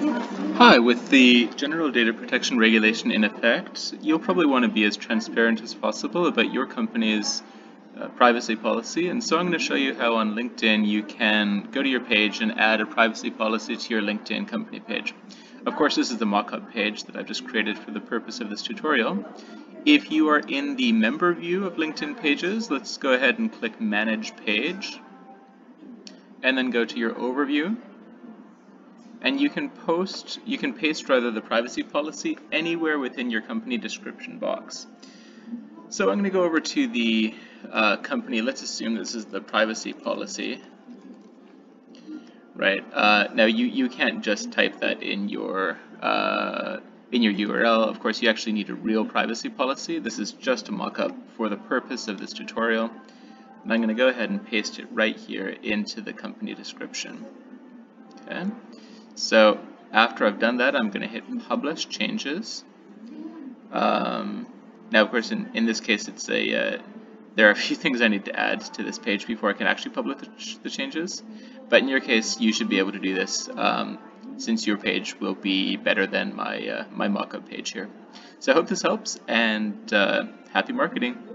Hi, with the General Data Protection Regulation in effect, you'll probably want to be as transparent as possible about your company's privacy policy, and so I'm going to show you how on LinkedIn you can go to your page and add a privacy policy to your LinkedIn company page. Of course, this is the mock-up page that I've just created for the purpose of this tutorial. If you are in the member view of LinkedIn pages, let's go ahead and click Manage Page, and then go to your overview. And you can paste the privacy policy anywhere within your company description box. So I'm going to go over to the company. Let's assume this is the privacy policy. Right. Now you can't just type that in your URL. Of course, you actually need a real privacy policy. This is just a mock-up for the purpose of this tutorial. And I'm going to go ahead and paste it right here into the company description. Okay. So after I've done that, I'm going to hit Publish Changes. Now, of course, in this case, it's there are a few things I need to add to this page before I can actually publish the changes. But in your case, you should be able to do this since your page will be better than my mock-up page here. So I hope this helps, and happy marketing.